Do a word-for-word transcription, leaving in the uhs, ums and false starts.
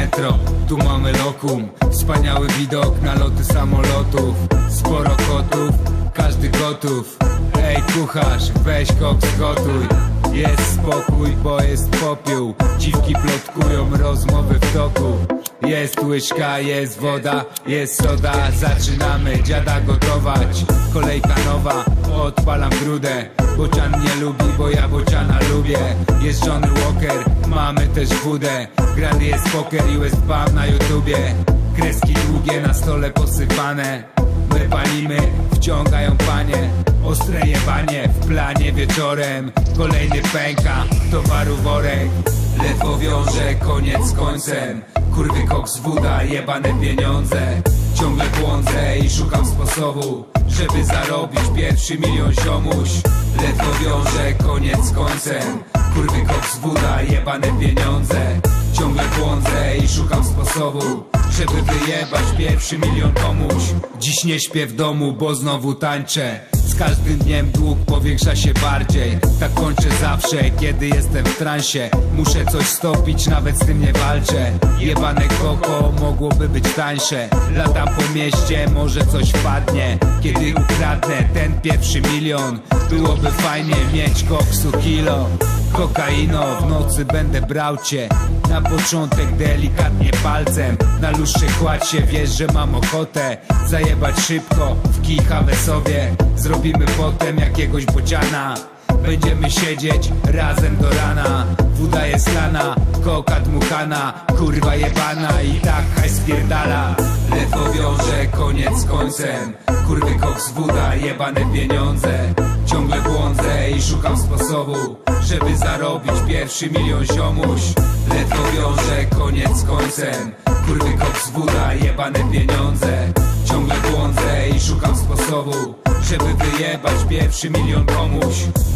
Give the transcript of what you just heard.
metro, tu mamy lokum. Wspaniały widok na loty samolotów. Sporo kotów, każdy gotów. Ej kucharz, weź koks gotuj. Jest spokój, bo jest popiół. Dziwki plotkują, rozmowy w toku. Jest łyżka, jest woda, jest soda. Zaczynamy dziada gotować. Kolejka nowa, odpalam grudę. Bocian nie lubi, bo ja bociana lubię. Jest Johnny Walker, mamy też wódę. Grany jest poker, U S Pub na YouTubie. Kreski długie na stole posypane. My palimy, wciągają panie. Ostre jebanie w planie wieczorem. Kolejny pęka, towaru worek. Ledwo wiąże, koniec z końcem. Kurwy koks, woda, jebane pieniądze. Ciągle błądzę i szukam sposobu, żeby zarobić pierwszy milion ziomuś. Ledwo wiąże, koniec z końcem. Kurwy koks, woda, jebane pieniądze. Ciągle błądzę i szukam sposobu, żeby wyjebać pierwszy milion komuś. Dziś nie śpię w domu, bo znowu tańczę. Z każdym dniem dług powiększa się bardziej. Tak kończę zawsze, kiedy jestem w transie. Muszę coś stopić, nawet z tym nie walczę. Jebane koko mogłoby być tańsze. Latam po mieście, może coś wpadnie. Kiedy ukradnę ten pierwszy milion, byłoby fajnie mieć koksu kilo. Kokaino, w nocy będę brał cię. Na początek delikatnie palcem. Na luższy kładź się, wiesz, że mam ochotę zajebać szybko, w kijkawę sobie. Zrobimy potem jakiegoś bociana. Będziemy siedzieć razem do rana. Woda jest lana, koka dmuchana. Kurwa jebana i tak hajs spierdala. Ledwo wiąże, koniec z końcem. Kurwy koks, woda, jebane pieniądze. Ciągle błądzę i szukam sposobu, żeby zarobić pierwszy milion ziomuś. Ledwo wiąże, koniec z końcem. Kurwy koks, woda, jebane pieniądze. Ciągle błądzę i szukam sposobu, żeby wyjebać pierwszy milion komuś.